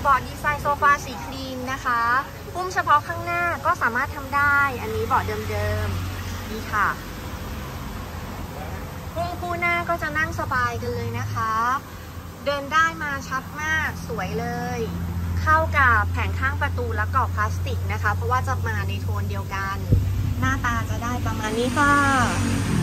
เบาะดีไซน์โซฟาสีครีมนะคะพุ่มเฉพาะข้างหน้าก็สามารถทำได้อันนี้เบาะเดิมๆนี่ค่ะพุ่มคู่หน้าก็จะนั่งสบายกันเลยนะคะเดินได้มาชัดมากสวยเลยเข้ากับแผงข้างประตูและกรอบพลาสติกนะคะเพราะว่าจะมาในโทนเดียวกันหน้าตาจะได้ประมาณนี้ค่ะ